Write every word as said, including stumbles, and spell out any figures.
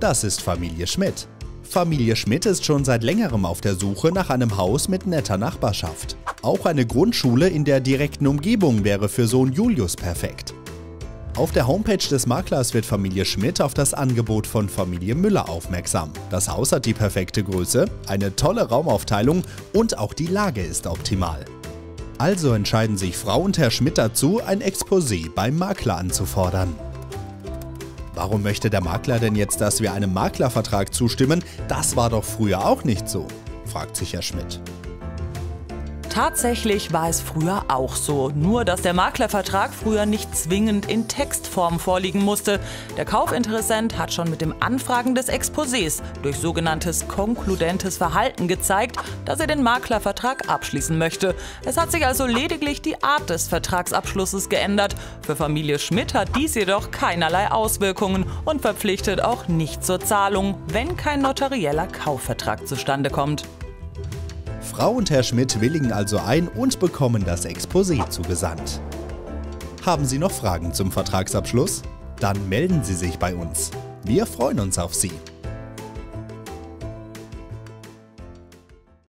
Das ist Familie Schmidt. Familie Schmidt ist schon seit längerem auf der Suche nach einem Haus mit netter Nachbarschaft. Auch eine Grundschule in der direkten Umgebung wäre für Sohn Julius perfekt. Auf der Homepage des Maklers wird Familie Schmidt auf das Angebot von Familie Müller aufmerksam. Das Haus hat die perfekte Größe, eine tolle Raumaufteilung und auch die Lage ist optimal. Also entscheiden sich Frau und Herr Schmidt dazu, ein Exposé beim Makler anzufordern. Warum möchte der Makler denn jetzt, dass wir einem Maklervertrag zustimmen? Das war doch früher auch nicht so, fragt sich Herr Schmidt. Tatsächlich war es früher auch so, nur dass der Maklervertrag früher nicht zwingend in Textform vorliegen musste. Der Kaufinteressent hat schon mit dem Anfragen des Exposés durch sogenanntes konkludentes Verhalten gezeigt, dass er den Maklervertrag abschließen möchte. Es hat sich also lediglich die Art des Vertragsabschlusses geändert. Für Familie Schmidt hat dies jedoch keinerlei Auswirkungen und verpflichtet auch nicht zur Zahlung, wenn kein notarieller Kaufvertrag zustande kommt. Frau und Herr Schmidt willigen also ein und bekommen das Exposé zugesandt. Haben Sie noch Fragen zum Vertragsabschluss? Dann melden Sie sich bei uns. Wir freuen uns auf Sie.